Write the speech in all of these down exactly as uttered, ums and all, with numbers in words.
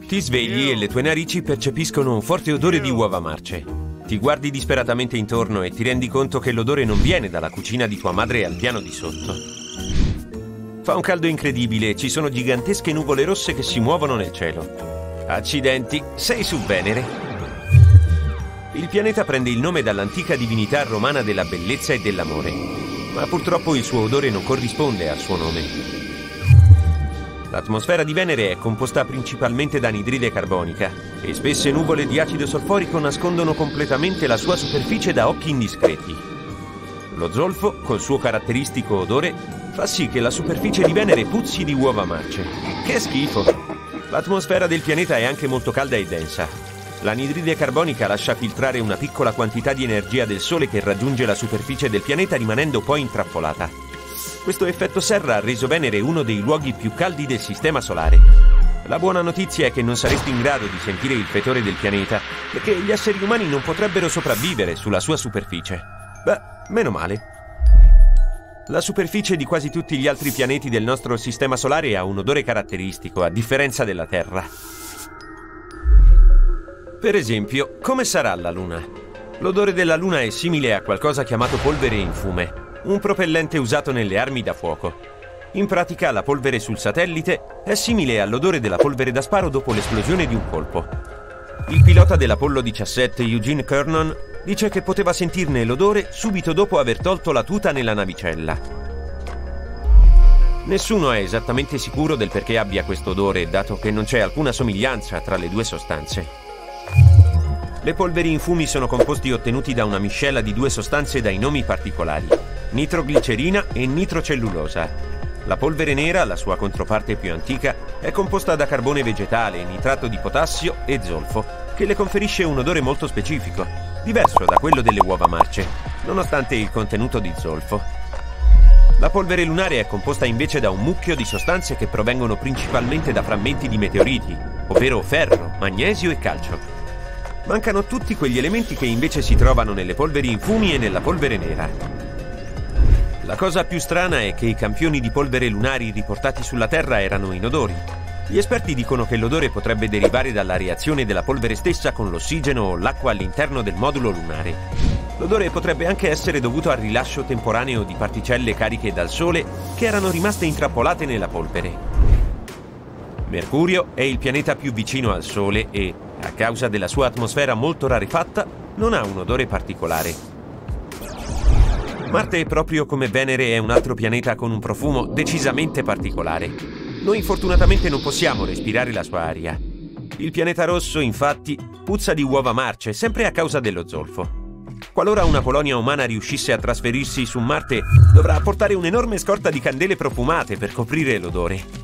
Ti svegli e le tue narici percepiscono un forte odore di uova marce. Ti guardi disperatamente intorno e ti rendi conto che l'odore non viene dalla cucina di tua madre al piano di sotto. Fa un caldo incredibile e ci sono gigantesche nuvole rosse che si muovono nel cielo. Accidenti, sei su Venere. Il pianeta prende il nome dall'antica divinità romana della bellezza e dell'amore, ma purtroppo il suo odore non corrisponde al suo nome. L'atmosfera di Venere è composta principalmente da anidride carbonica e spesse nuvole di acido solforico nascondono completamente la sua superficie da occhi indiscreti. Lo zolfo, col suo caratteristico odore, fa sì che la superficie di Venere puzzi di uova marce. Che schifo! L'atmosfera del pianeta è anche molto calda e densa. L'anidride carbonica lascia filtrare una piccola quantità di energia del Sole che raggiunge la superficie del pianeta rimanendo poi intrappolata. Questo effetto serra ha reso Venere uno dei luoghi più caldi del Sistema Solare. La buona notizia è che non saresti in grado di sentire il fetore del pianeta, perché gli esseri umani non potrebbero sopravvivere sulla sua superficie. Beh, meno male. La superficie di quasi tutti gli altri pianeti del nostro Sistema Solare ha un odore caratteristico, a differenza della Terra. Per esempio, come sarà la Luna? L'odore della Luna è simile a qualcosa chiamato polvere in fume, un propellente usato nelle armi da fuoco. In pratica, la polvere sul satellite è simile all'odore della polvere da sparo dopo l'esplosione di un colpo. Il pilota dell'Apollo diciassette, Eugene Cernan, dice che poteva sentirne l'odore subito dopo aver tolto la tuta nella navicella. Nessuno è esattamente sicuro del perché abbia questo odore, dato che non c'è alcuna somiglianza tra le due sostanze. Le polveri in fumi sono composti ottenuti da una miscela di due sostanze dai nomi particolari, nitroglicerina e nitrocellulosa. La polvere nera, la sua controparte più antica, è composta da carbone vegetale, nitrato di potassio e zolfo, che le conferisce un odore molto specifico, diverso da quello delle uova marce, nonostante il contenuto di zolfo. La polvere lunare è composta invece da un mucchio di sostanze che provengono principalmente da frammenti di meteoriti, ovvero ferro, magnesio e calcio. Mancano tutti quegli elementi che invece si trovano nelle polveri in fumi e nella polvere nera. La cosa più strana è che i campioni di polvere lunari riportati sulla Terra erano inodori. Gli esperti dicono che l'odore potrebbe derivare dalla reazione della polvere stessa con l'ossigeno o l'acqua all'interno del modulo lunare. L'odore potrebbe anche essere dovuto al rilascio temporaneo di particelle cariche dal Sole che erano rimaste intrappolate nella polvere. Mercurio è il pianeta più vicino al Sole e, a causa della sua atmosfera molto rarefatta, non ha un odore particolare. Marte, proprio come Venere, è un altro pianeta con un profumo decisamente particolare. Noi fortunatamente non possiamo respirare la sua aria. Il pianeta rosso, infatti, puzza di uova marce, sempre a causa dello zolfo. Qualora una colonia umana riuscisse a trasferirsi su Marte, dovrà portare un'enorme scorta di candele profumate per coprire l'odore.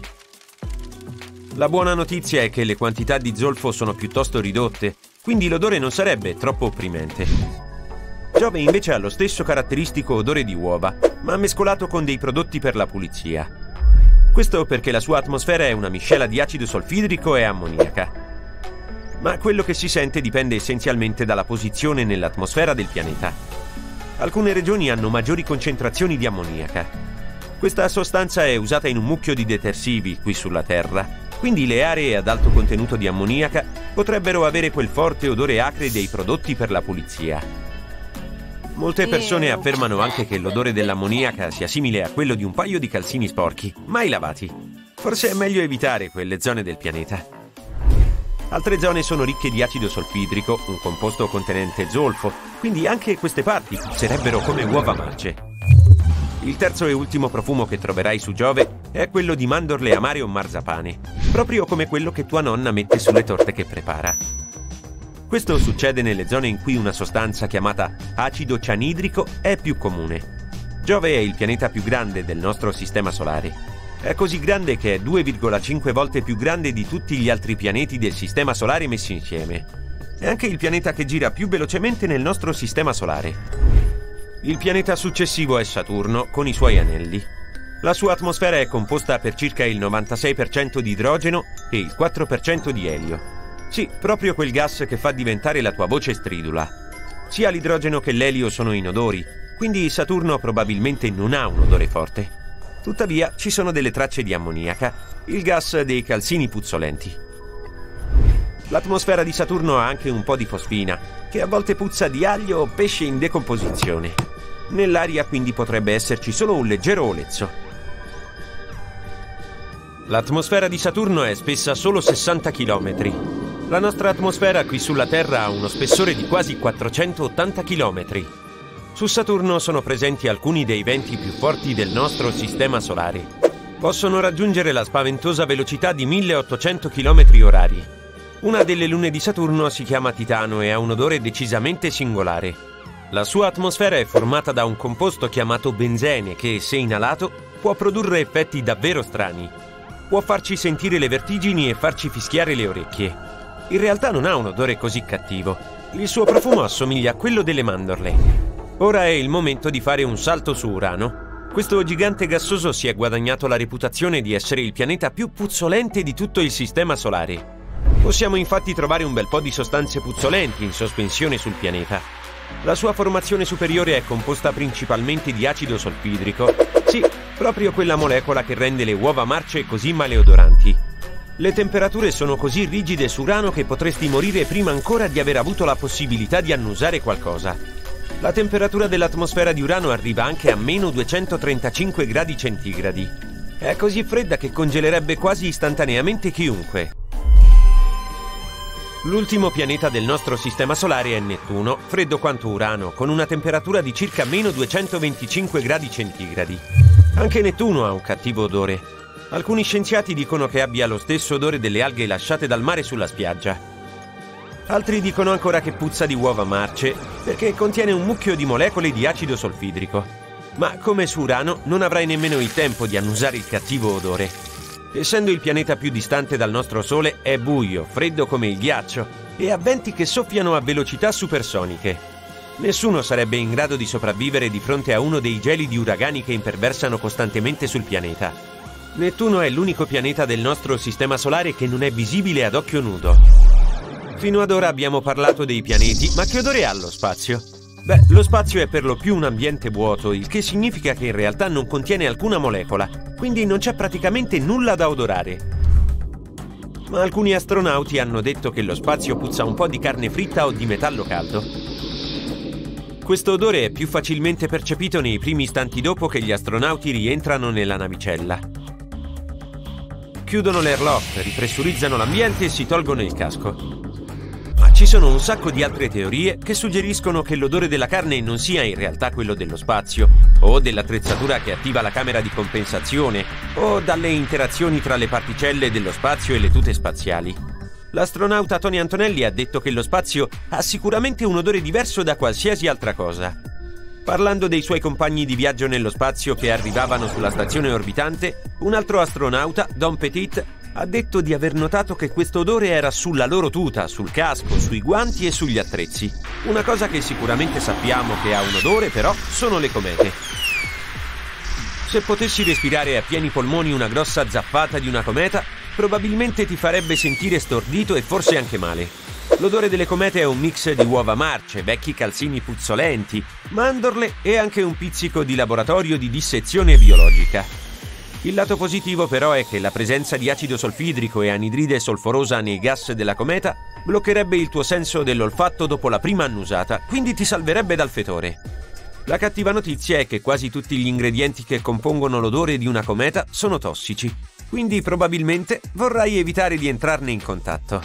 La buona notizia è che le quantità di zolfo sono piuttosto ridotte, quindi l'odore non sarebbe troppo opprimente. Giove invece ha lo stesso caratteristico odore di uova, ma mescolato con dei prodotti per la pulizia. Questo perché la sua atmosfera è una miscela di acido solfidrico e ammoniaca. Ma quello che si sente dipende essenzialmente dalla posizione nell'atmosfera del pianeta. Alcune regioni hanno maggiori concentrazioni di ammoniaca. Questa sostanza è usata in un mucchio di detersivi qui sulla Terra. Quindi le aree ad alto contenuto di ammoniaca potrebbero avere quel forte odore acre dei prodotti per la pulizia. Molte persone affermano anche che l'odore dell'ammoniaca sia simile a quello di un paio di calzini sporchi, mai lavati. Forse è meglio evitare quelle zone del pianeta. Altre zone sono ricche di acido solfidrico, un composto contenente zolfo, quindi anche queste parti puzzerebbero come uova marce. Il terzo e ultimo profumo che troverai su Giove è quello di mandorle amare o marzapane, proprio come quello che tua nonna mette sulle torte che prepara. Questo succede nelle zone in cui una sostanza chiamata acido cianidrico è più comune. Giove è il pianeta più grande del nostro Sistema Solare. È così grande che è due virgola cinque volte più grande di tutti gli altri pianeti del Sistema Solare messi insieme. È anche il pianeta che gira più velocemente nel nostro Sistema Solare. Il pianeta successivo è Saturno, con i suoi anelli. La sua atmosfera è composta per circa il novantasei per cento di idrogeno e il quattro per cento di elio. Sì, proprio quel gas che fa diventare la tua voce stridula. Sia l'idrogeno che l'elio sono inodori, quindi Saturno probabilmente non ha un odore forte. Tuttavia, ci sono delle tracce di ammoniaca, il gas dei calzini puzzolenti. L'atmosfera di Saturno ha anche un po' di fosfina, che a volte puzza di aglio o pesce in decomposizione. Nell'aria quindi potrebbe esserci solo un leggero olezzo. L'atmosfera di Saturno è spessa solo sessanta chilometri. La nostra atmosfera qui sulla Terra ha uno spessore di quasi quattrocentottanta chilometri. Su Saturno sono presenti alcuni dei venti più forti del nostro sistema solare. Possono raggiungere la spaventosa velocità di milleottocento chilometri orari. Una delle lune di Saturno si chiama Titano e ha un odore decisamente singolare. La sua atmosfera è formata da un composto chiamato benzene che, se inalato, può produrre effetti davvero strani. Può farci sentire le vertigini e farci fischiare le orecchie. In realtà non ha un odore così cattivo. Il suo profumo assomiglia a quello delle mandorle. Ora è il momento di fare un salto su Urano. Questo gigante gassoso si è guadagnato la reputazione di essere il pianeta più puzzolente di tutto il sistema solare. Possiamo infatti trovare un bel po' di sostanze puzzolenti in sospensione sul pianeta. La sua formazione superiore è composta principalmente di acido solfidrico. Sì, proprio quella molecola che rende le uova marce così maleodoranti. Le temperature sono così rigide su Urano che potresti morire prima ancora di aver avuto la possibilità di annusare qualcosa. La temperatura dell'atmosfera di Urano arriva anche a meno duecentotrentacinque gradi centigradi. È così fredda che congelerebbe quasi istantaneamente chiunque. L'ultimo pianeta del nostro sistema solare è Nettuno, freddo quanto Urano, con una temperatura di circa meno duecentoventicinque gradi centigradi. Anche Nettuno ha un cattivo odore. Alcuni scienziati dicono che abbia lo stesso odore delle alghe lasciate dal mare sulla spiaggia. Altri dicono ancora che puzza di uova marce, perché contiene un mucchio di molecole di acido solfidrico. Ma come su Urano non avrai nemmeno il tempo di annusare il cattivo odore. Essendo il pianeta più distante dal nostro Sole, è buio, freddo come il ghiaccio e ha venti che soffiano a velocità supersoniche. Nessuno sarebbe in grado di sopravvivere di fronte a uno dei gelidi uragani che imperversano costantemente sul pianeta. Nettuno è l'unico pianeta del nostro sistema solare che non è visibile ad occhio nudo. Fino ad ora abbiamo parlato dei pianeti, ma che odore ha lo spazio? Beh, lo spazio è per lo più un ambiente vuoto, il che significa che in realtà non contiene alcuna molecola, quindi non c'è praticamente nulla da odorare. Ma alcuni astronauti hanno detto che lo spazio puzza un po' di carne fritta o di metallo caldo. Questo odore è più facilmente percepito nei primi istanti dopo che gli astronauti rientrano nella navicella. Chiudono l'airlock, ripressurizzano l'ambiente e si tolgono il casco. Ci sono un sacco di altre teorie che suggeriscono che l'odore della carne non sia in realtà quello dello spazio, o dell'attrezzatura che attiva la camera di compensazione, o dalle interazioni tra le particelle dello spazio e le tute spaziali. L'astronauta Tony Antonelli ha detto che lo spazio ha sicuramente un odore diverso da qualsiasi altra cosa. Parlando dei suoi compagni di viaggio nello spazio che arrivavano sulla stazione orbitante, un altro astronauta, Don Petit, ha detto di aver notato che questo odore era sulla loro tuta, sul casco, sui guanti e sugli attrezzi. Una cosa che sicuramente sappiamo che ha un odore, però, sono le comete. Se potessi respirare a pieni polmoni una grossa zaffata di una cometa, probabilmente ti farebbe sentire stordito e forse anche male. L'odore delle comete è un mix di uova marce, vecchi calzini puzzolenti, mandorle e anche un pizzico di laboratorio di dissezione biologica. Il lato positivo però è che la presenza di acido solfidrico e anidride solforosa nei gas della cometa bloccherebbe il tuo senso dell'olfatto dopo la prima annusata, quindi ti salverebbe dal fetore. La cattiva notizia è che quasi tutti gli ingredienti che compongono l'odore di una cometa sono tossici, quindi probabilmente vorrai evitare di entrarne in contatto.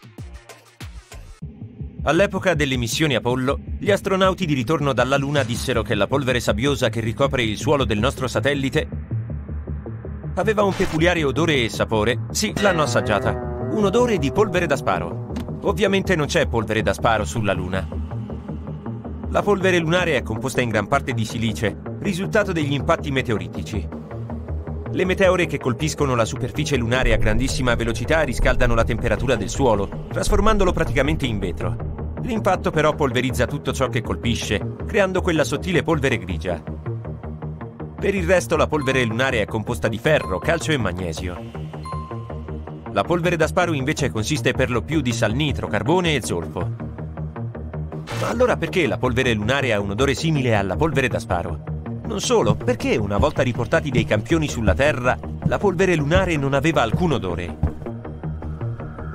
All'epoca delle missioni Apollo, gli astronauti di ritorno dalla Luna dissero che la polvere sabbiosa che ricopre il suolo del nostro satellite aveva un peculiare odore e sapore. Sì, l'hanno assaggiata. Un odore di polvere da sparo. Ovviamente non c'è polvere da sparo sulla Luna. La polvere lunare è composta in gran parte di silice, risultato degli impatti meteoritici. Le meteore che colpiscono la superficie lunare a grandissima velocità riscaldano la temperatura del suolo, trasformandolo praticamente in vetro. L'impatto però polverizza tutto ciò che colpisce, creando quella sottile polvere grigia. Per il resto la polvere lunare è composta di ferro, calcio e magnesio. La polvere da sparo invece consiste per lo più di salnitro, carbone e zolfo. Ma allora perché la polvere lunare ha un odore simile alla polvere da sparo? Non solo, perché una volta riportati dei campioni sulla Terra, la polvere lunare non aveva alcun odore.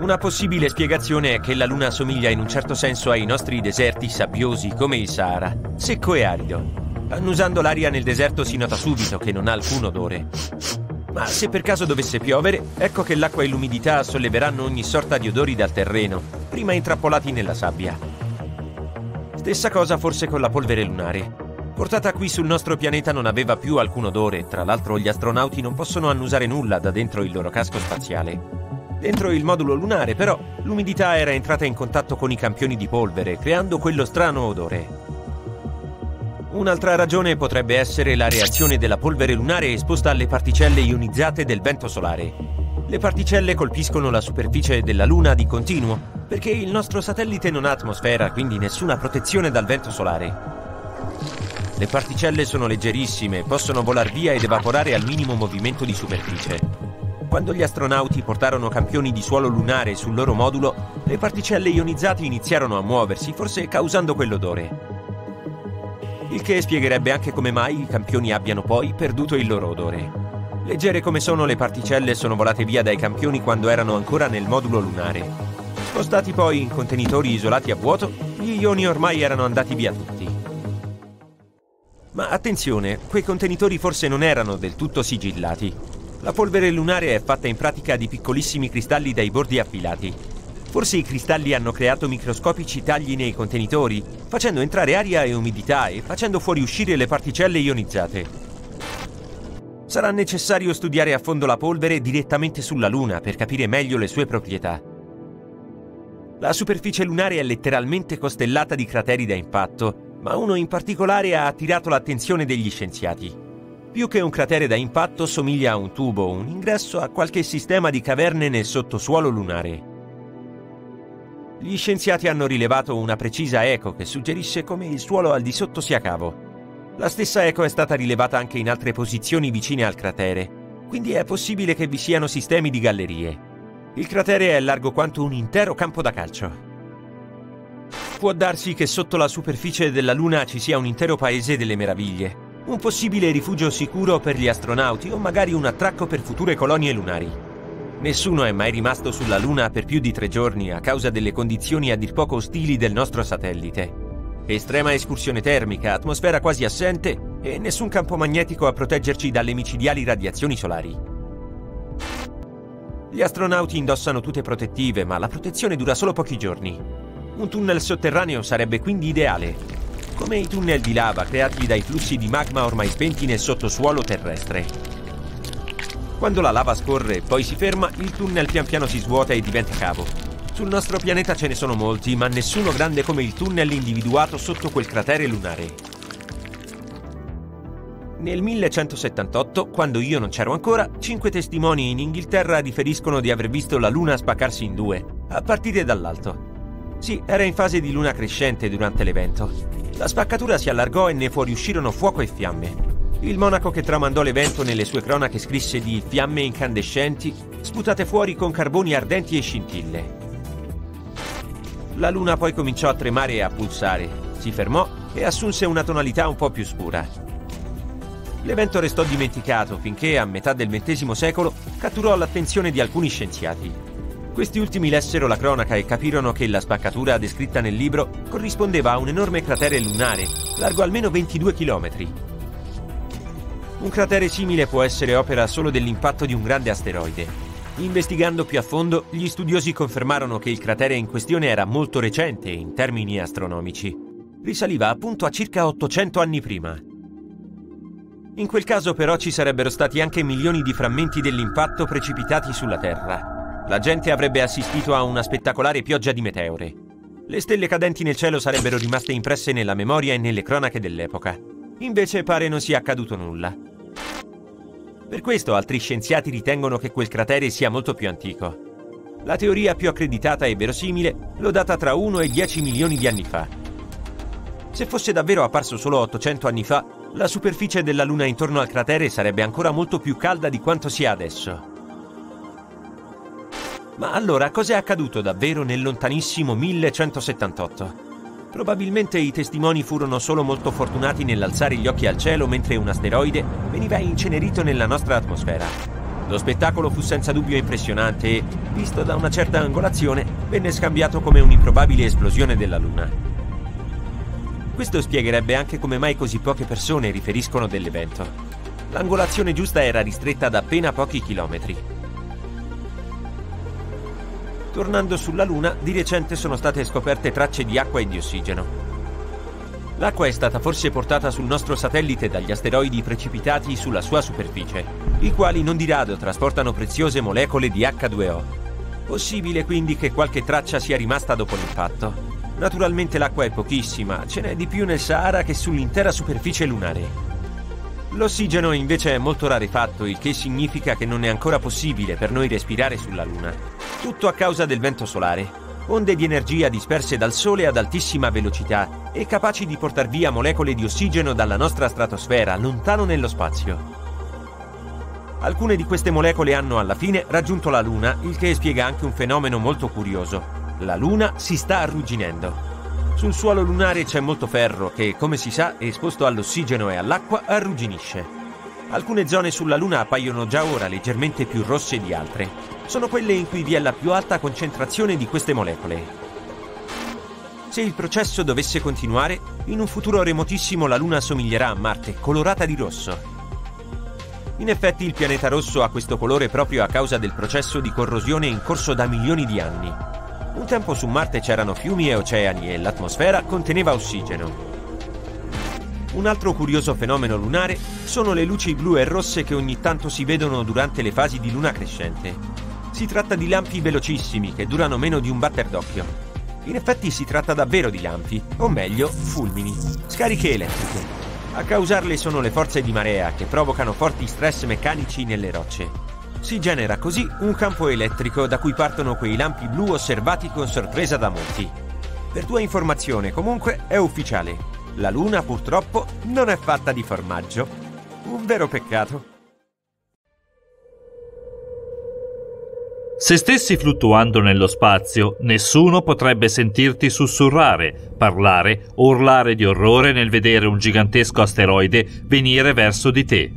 Una possibile spiegazione è che la Luna somiglia in un certo senso ai nostri deserti sabbiosi come il Sahara, secco e arido. Annusando l'aria nel deserto si nota subito che non ha alcun odore. Ma se per caso dovesse piovere, ecco che l'acqua e l'umidità solleveranno ogni sorta di odori dal terreno, prima intrappolati nella sabbia. Stessa cosa forse con la polvere lunare. Portata qui sul nostro pianeta non aveva più alcun odore, tra l'altro gli astronauti non possono annusare nulla da dentro il loro casco spaziale. Dentro il modulo lunare, però, l'umidità era entrata in contatto con i campioni di polvere, creando quello strano odore. Un'altra ragione potrebbe essere la reazione della polvere lunare esposta alle particelle ionizzate del vento solare. Le particelle colpiscono la superficie della Luna di continuo, perché il nostro satellite non ha atmosfera, quindi nessuna protezione dal vento solare. Le particelle sono leggerissime, possono volar via ed evaporare al minimo movimento di superficie. Quando gli astronauti portarono campioni di suolo lunare sul loro modulo, le particelle ionizzate iniziarono a muoversi, forse causando quell'odore. Il che spiegherebbe anche come mai i campioni abbiano poi perduto il loro odore. Leggere come sono, le particelle sono volate via dai campioni quando erano ancora nel modulo lunare. Spostati poi in contenitori isolati a vuoto, gli ioni ormai erano andati via tutti. Ma attenzione, quei contenitori forse non erano del tutto sigillati. La polvere lunare è fatta in pratica di piccolissimi cristalli dai bordi affilati. Forse i cristalli hanno creato microscopici tagli nei contenitori, facendo entrare aria e umidità e facendo fuoriuscire le particelle ionizzate. Sarà necessario studiare a fondo la polvere direttamente sulla Luna per capire meglio le sue proprietà. La superficie lunare è letteralmente costellata di crateri da impatto, ma uno in particolare ha attirato l'attenzione degli scienziati. Più che un cratere da impatto somiglia a un tubo, un ingresso a qualche sistema di caverne nel sottosuolo lunare. Gli scienziati hanno rilevato una precisa eco che suggerisce come il suolo al di sotto sia cavo. La stessa eco è stata rilevata anche in altre posizioni vicine al cratere, quindi è possibile che vi siano sistemi di gallerie. Il cratere è largo quanto un intero campo da calcio. Può darsi che sotto la superficie della Luna ci sia un intero paese delle meraviglie, un possibile rifugio sicuro per gli astronauti o magari un attracco per future colonie lunari. Nessuno è mai rimasto sulla Luna per più di tre giorni a causa delle condizioni a dir poco ostili del nostro satellite. Estrema escursione termica, atmosfera quasi assente e nessun campo magnetico a proteggerci dalle micidiali radiazioni solari. Gli astronauti indossano tute protettive, ma la protezione dura solo pochi giorni. Un tunnel sotterraneo sarebbe quindi ideale, come i tunnel di lava creati dai flussi di magma ormai spenti nel sottosuolo terrestre. Quando la lava scorre e poi si ferma, il tunnel pian piano si svuota e diventa cavo. Sul nostro pianeta ce ne sono molti, ma nessuno grande come il tunnel individuato sotto quel cratere lunare. Nel millecentosettantotto, quando io non c'ero ancora, cinque testimoni in Inghilterra riferiscono di aver visto la Luna spaccarsi in due, a partire dall'alto. Sì, era in fase di luna crescente durante l'evento. La spaccatura si allargò e ne fuoriuscirono fuoco e fiamme. Il monaco che tramandò l'evento nelle sue cronache scrisse di fiamme incandescenti sputate fuori con carboni ardenti e scintille. La Luna poi cominciò a tremare e a pulsare, si fermò e assunse una tonalità un po' più scura. L'evento restò dimenticato finché, a metà del ventesimo secolo, catturò l'attenzione di alcuni scienziati. Questi ultimi lessero la cronaca e capirono che la spaccatura descritta nel libro corrispondeva a un enorme cratere lunare, largo almeno ventidue chilometri. Un cratere simile può essere opera solo dell'impatto di un grande asteroide. Investigando più a fondo, gli studiosi confermarono che il cratere in questione era molto recente in termini astronomici. Risaliva appunto a circa ottocento anni prima. In quel caso però ci sarebbero stati anche milioni di frammenti dell'impatto precipitati sulla Terra. La gente avrebbe assistito a una spettacolare pioggia di meteore. Le stelle cadenti nel cielo sarebbero rimaste impresse nella memoria e nelle cronache dell'epoca. Invece pare non sia accaduto nulla. Per questo altri scienziati ritengono che quel cratere sia molto più antico. La teoria più accreditata e verosimile lo data tra uno e dieci milioni di anni fa. Se fosse davvero apparso solo ottocento anni fa, la superficie della Luna intorno al cratere sarebbe ancora molto più calda di quanto sia adesso. Ma allora cos'è accaduto davvero nel lontanissimo millecentosettantotto? Probabilmente i testimoni furono solo molto fortunati nell'alzare gli occhi al cielo mentre un asteroide veniva incenerito nella nostra atmosfera. Lo spettacolo fu senza dubbio impressionante e, visto da una certa angolazione, venne scambiato come un'improbabile esplosione della Luna. Questo spiegherebbe anche come mai così poche persone riferiscono dell'evento. L'angolazione giusta era ristretta ad appena pochi chilometri. Tornando sulla Luna, di recente sono state scoperte tracce di acqua e di ossigeno. L'acqua è stata forse portata sul nostro satellite dagli asteroidi precipitati sulla sua superficie, i quali non di rado trasportano preziose molecole di acca due O. Possibile quindi che qualche traccia sia rimasta dopo l'impatto. Naturalmente l'acqua è pochissima, ce n'è di più nel Sahara che sull'intera superficie lunare. L'ossigeno invece è molto rarefatto, il che significa che non è ancora possibile per noi respirare sulla Luna. Tutto a causa del vento solare. Onde di energia disperse dal Sole ad altissima velocità e capaci di portar via molecole di ossigeno dalla nostra stratosfera, lontano nello spazio. Alcune di queste molecole hanno alla fine raggiunto la Luna, il che spiega anche un fenomeno molto curioso. La Luna si sta arrugginendo. Sul suolo lunare c'è molto ferro che, come si sa, esposto all'ossigeno e all'acqua, arrugginisce. Alcune zone sulla Luna appaiono già ora leggermente più rosse di altre. Sono quelle in cui vi è la più alta concentrazione di queste molecole. Se il processo dovesse continuare, in un futuro remotissimo la Luna somiglierà a Marte, colorata di rosso. In effetti il pianeta rosso ha questo colore proprio a causa del processo di corrosione in corso da milioni di anni. Un tempo su Marte c'erano fiumi e oceani e l'atmosfera conteneva ossigeno. Un altro curioso fenomeno lunare sono le luci blu e rosse che ogni tanto si vedono durante le fasi di luna crescente. Si tratta di lampi velocissimi che durano meno di un batter d'occhio. In effetti si tratta davvero di lampi, o meglio, fulmini, scariche elettriche. A causarle sono le forze di marea che provocano forti stress meccanici nelle rocce. Si genera così un campo elettrico da cui partono quei lampi blu osservati con sorpresa da molti. Per tua informazione, comunque, è ufficiale. La Luna, purtroppo, non è fatta di formaggio. Un vero peccato. Se stessi fluttuando nello spazio, nessuno potrebbe sentirti sussurrare, parlare o urlare di orrore nel vedere un gigantesco asteroide venire verso di te.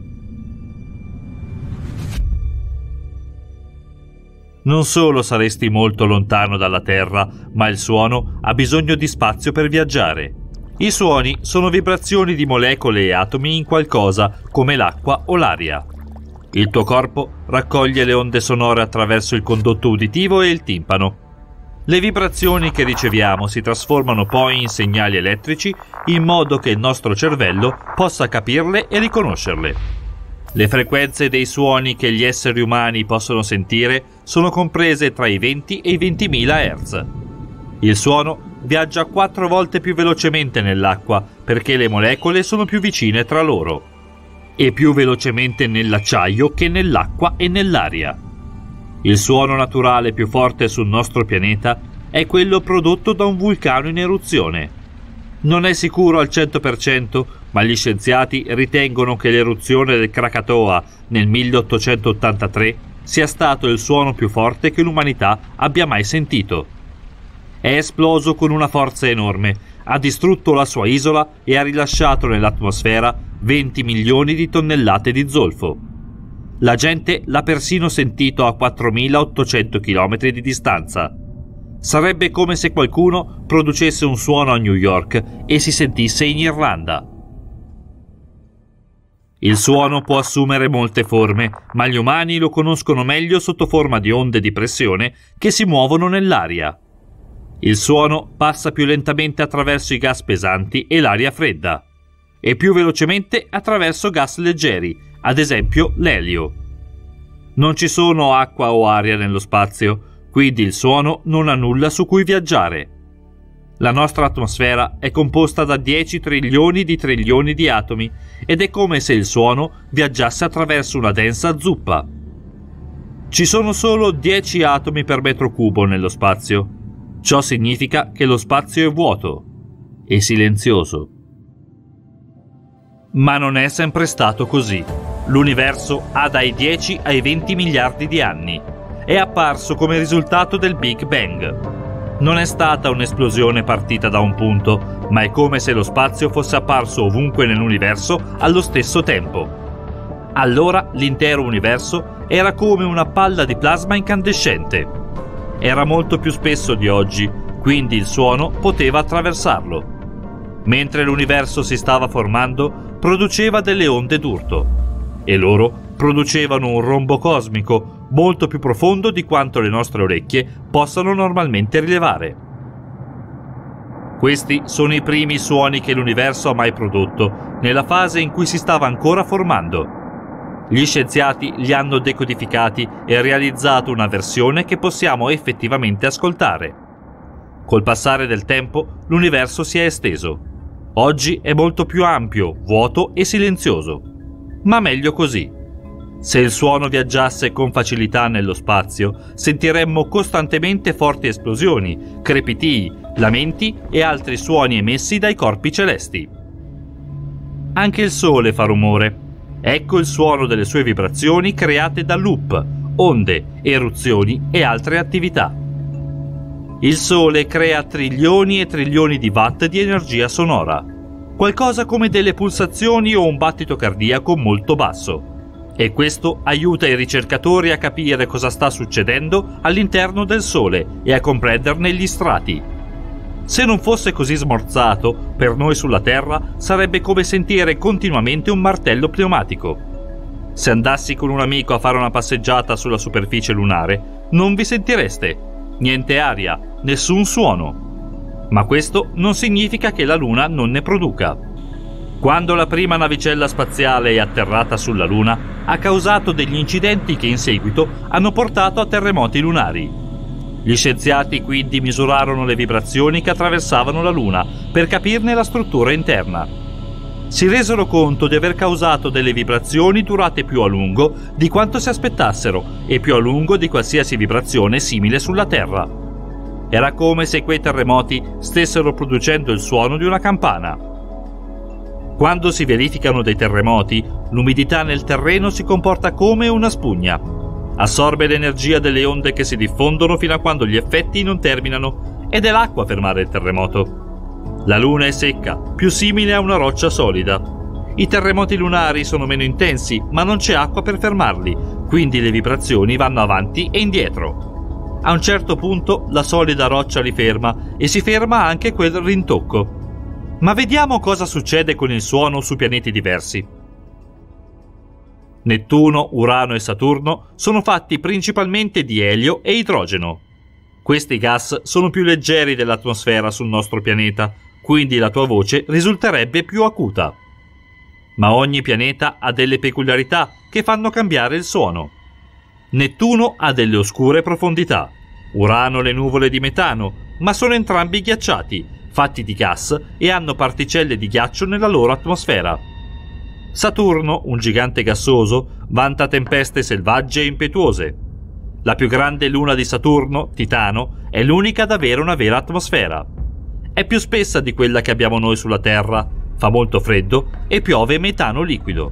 Non solo saresti molto lontano dalla Terra, ma il suono ha bisogno di spazio per viaggiare. I suoni sono vibrazioni di molecole e atomi in qualcosa come l'acqua o l'aria. Il tuo corpo raccoglie le onde sonore attraverso il condotto uditivo e il timpano. Le vibrazioni che riceviamo si trasformano poi in segnali elettrici in modo che il nostro cervello possa capirle e riconoscerle. Le frequenze dei suoni che gli esseri umani possono sentire sono comprese tra i venti e i ventimila hertz. Il suono viaggia quattro volte più velocemente nell'acqua perché le molecole sono più vicine tra loro, e più velocemente nell'acciaio che nell'acqua e nell'aria. Il suono naturale più forte sul nostro pianeta è quello prodotto da un vulcano in eruzione. Non è sicuro al cento per cento, ma gli scienziati ritengono che l'eruzione del Krakatoa nel milleottocentottantatré sia stato il suono più forte che l'umanità abbia mai sentito. È esploso con una forza enorme, ha distrutto la sua isola e ha rilasciato nell'atmosfera venti milioni di tonnellate di zolfo. La gente l'ha persino sentito a quattromilaottocento chilometri di distanza. Sarebbe come se qualcuno producesse un suono a New York e si sentisse in Irlanda. Il suono può assumere molte forme, ma gli umani lo conoscono meglio sotto forma di onde di pressione che si muovono nell'aria. Il suono passa più lentamente attraverso i gas pesanti e l'aria fredda, e più velocemente attraverso gas leggeri, ad esempio l'elio. Non ci sono acqua o aria nello spazio, quindi il suono non ha nulla su cui viaggiare. La nostra atmosfera è composta da dieci trilioni di trilioni di atomi ed è come se il suono viaggiasse attraverso una densa zuppa. Ci sono solo dieci atomi per metro cubo nello spazio. Ciò significa che lo spazio è vuoto e silenzioso. Ma non è sempre stato così. L'universo ha dai dieci ai venti miliardi di anni. È apparso come risultato del Big Bang. Non è stata un'esplosione partita da un punto, ma è come se lo spazio fosse apparso ovunque nell'universo allo stesso tempo. Allora l'intero universo era come una palla di plasma incandescente. Era molto più spesso di oggi, quindi il suono poteva attraversarlo. Mentre l'universo si stava formando, produceva delle onde d'urto, e loro producevano un rombo cosmico molto più profondo di quanto le nostre orecchie possano normalmente rilevare. Questi sono i primi suoni che l'universo ha mai prodotto, nella fase in cui si stava ancora formando. Gli scienziati li hanno decodificati e realizzato una versione che possiamo effettivamente ascoltare. Col passare del tempo, l'universo si è esteso. Oggi è molto più ampio, vuoto e silenzioso. Ma meglio così. Se il suono viaggiasse con facilità nello spazio, sentiremmo costantemente forti esplosioni, crepitii, lamenti e altri suoni emessi dai corpi celesti. Anche il Sole fa rumore. Ecco il suono delle sue vibrazioni create da loop, onde, eruzioni e altre attività. Il Sole crea trilioni e trilioni di watt di energia sonora, qualcosa come delle pulsazioni o un battito cardiaco molto basso. E questo aiuta i ricercatori a capire cosa sta succedendo all'interno del Sole e a comprenderne gli strati. Se non fosse così smorzato, per noi sulla Terra sarebbe come sentire continuamente un martello pneumatico. Se andassi con un amico a fare una passeggiata sulla superficie lunare, non vi sentireste. Niente aria, nessun suono. Ma questo non significa che la Luna non ne produca. Quando la prima navicella spaziale è atterrata sulla Luna, ha causato degli incidenti che in seguito hanno portato a terremoti lunari. Gli scienziati quindi misurarono le vibrazioni che attraversavano la Luna per capirne la struttura interna. Si resero conto di aver causato delle vibrazioni durate più a lungo di quanto si aspettassero e più a lungo di qualsiasi vibrazione simile sulla Terra. Era come se quei terremoti stessero producendo il suono di una campana. Quando si verificano dei terremoti, l'umidità nel terreno si comporta come una spugna. Assorbe l'energia delle onde che si diffondono fino a quando gli effetti non terminano, ed è l'acqua a fermare il terremoto. La Luna è secca, più simile a una roccia solida. I terremoti lunari sono meno intensi, ma non c'è acqua per fermarli, quindi le vibrazioni vanno avanti e indietro. A un certo punto la solida roccia li ferma e si ferma anche quel rintocco. Ma vediamo cosa succede con il suono su pianeti diversi. Nettuno, Urano e Saturno sono fatti principalmente di elio e idrogeno. Questi gas sono più leggeri dell'atmosfera sul nostro pianeta, quindi la tua voce risulterebbe più acuta. Ma ogni pianeta ha delle peculiarità che fanno cambiare il suono. Nettuno ha delle oscure profondità, Urano le nuvole di metano, ma sono entrambi ghiacciati, fatti di gas e hanno particelle di ghiaccio nella loro atmosfera. Saturno, un gigante gassoso, vanta tempeste selvagge e impetuose. La più grande luna di Saturno, Titano, è l'unica ad avere una vera atmosfera. È più spessa di quella che abbiamo noi sulla Terra, fa molto freddo e piove metano liquido.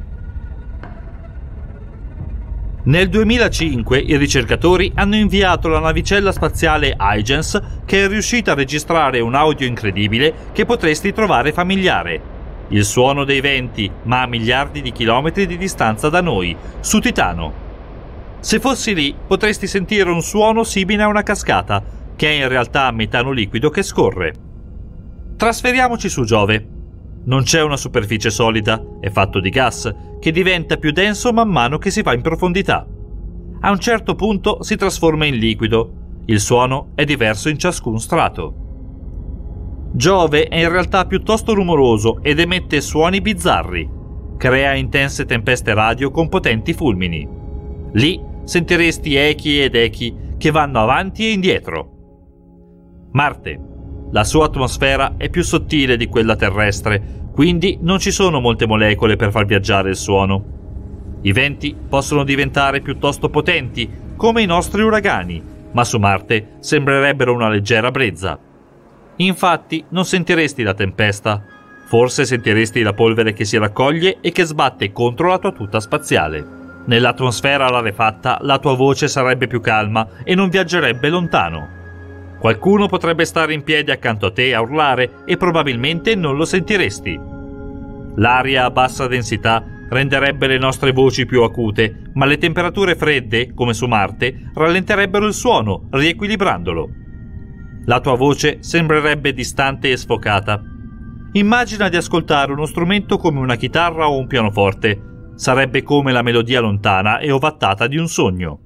Nel duemilacinque i ricercatori hanno inviato la navicella spaziale Huygens, che è riuscita a registrare un audio incredibile che potresti trovare familiare. Il suono dei venti, ma a miliardi di chilometri di distanza da noi, su Titano. Se fossi lì, potresti sentire un suono simile a una cascata, che è in realtà metano liquido che scorre. Trasferiamoci su Giove. Non c'è una superficie solida, è fatto di gas, che diventa più denso man mano che si va in profondità. A un certo punto si trasforma in liquido. Il suono è diverso in ciascun strato. Giove è in realtà piuttosto rumoroso ed emette suoni bizzarri. Crea intense tempeste radio con potenti fulmini. Lì sentiresti echi ed echi che vanno avanti e indietro. Marte. La sua atmosfera è più sottile di quella terrestre, quindi non ci sono molte molecole per far viaggiare il suono. I venti possono diventare piuttosto potenti, come i nostri uragani, ma su Marte sembrerebbero una leggera brezza. Infatti non sentiresti la tempesta, forse sentiresti la polvere che si raccoglie e che sbatte contro la tua tuta spaziale. Nell'atmosfera rarefatta la tua voce sarebbe più calma e non viaggerebbe lontano. Qualcuno potrebbe stare in piedi accanto a te a urlare e probabilmente non lo sentiresti. L'aria a bassa densità renderebbe le nostre voci più acute, ma le temperature fredde, come su Marte, rallenterebbero il suono, riequilibrandolo. La tua voce sembrerebbe distante e sfocata. Immagina di ascoltare uno strumento come una chitarra o un pianoforte. Sarebbe come la melodia lontana e ovattata di un sogno.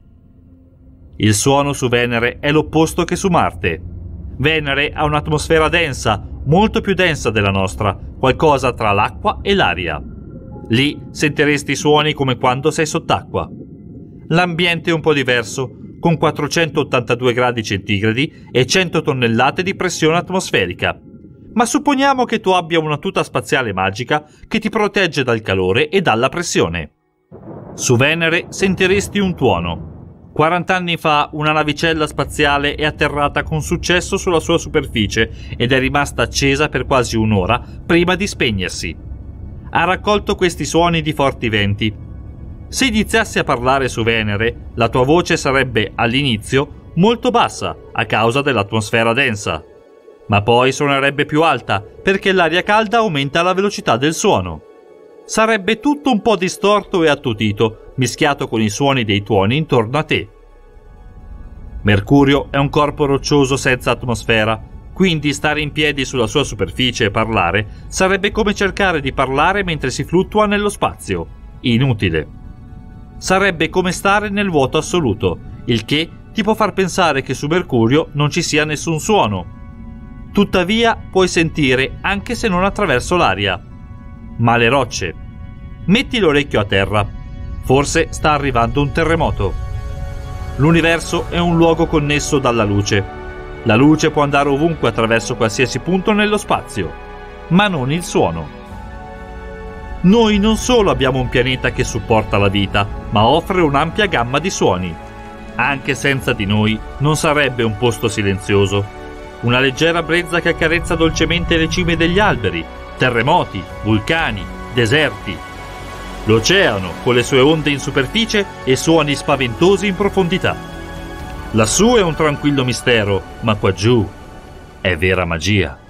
Il suono su Venere è l'opposto che su Marte. Venere ha un'atmosfera densa, molto più densa della nostra, qualcosa tra l'acqua e l'aria. Lì sentiresti suoni come quando sei sott'acqua. L'ambiente è un po' diverso, con quattrocentottantadue gradi centigradi e cento tonnellate di pressione atmosferica. Ma supponiamo che tu abbia una tuta spaziale magica che ti protegge dal calore e dalla pressione. Su Venere sentiresti un tuono. quaranta anni fa una navicella spaziale è atterrata con successo sulla sua superficie ed è rimasta accesa per quasi un'ora prima di spegnersi. Ha raccolto questi suoni di forti venti. Se iniziassi a parlare su Venere, la tua voce sarebbe all'inizio molto bassa a causa dell'atmosfera densa, ma poi suonerebbe più alta perché l'aria calda aumenta la velocità del suono. Sarebbe tutto un po' distorto e attutito, mischiato con i suoni dei tuoni intorno a te. Mercurio è un corpo roccioso senza atmosfera, quindi stare in piedi sulla sua superficie e parlare sarebbe come cercare di parlare mentre si fluttua nello spazio. Inutile. Sarebbe come stare nel vuoto assoluto, il che ti può far pensare che su Mercurio non ci sia nessun suono. Tuttavia puoi sentire anche se non attraverso l'aria. Ma le rocce. Metti l'orecchio a terra. Forse sta arrivando un terremoto. L'universo è un luogo connesso dalla luce. La luce può andare ovunque attraverso qualsiasi punto nello spazio, ma non il suono. Noi non solo abbiamo un pianeta che supporta la vita, ma offre un'ampia gamma di suoni. Anche senza di noi non sarebbe un posto silenzioso. Una leggera brezza che accarezza dolcemente le cime degli alberi, terremoti, vulcani, deserti. L'oceano con le sue onde in superficie e suoni spaventosi in profondità. Lassù è un tranquillo mistero, ma qua giù è vera magia.